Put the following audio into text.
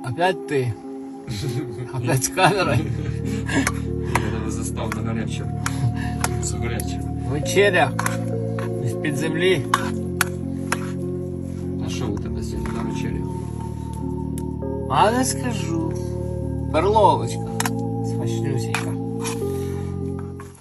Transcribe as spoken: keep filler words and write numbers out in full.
Опять ты? Опять с камерой? Я тебе застав на гарячому. З гарячим. Вечеря. З-під землі. А що у тебе сьогодні на вечері? А не скажу. Перловочка. Смачнюсенька.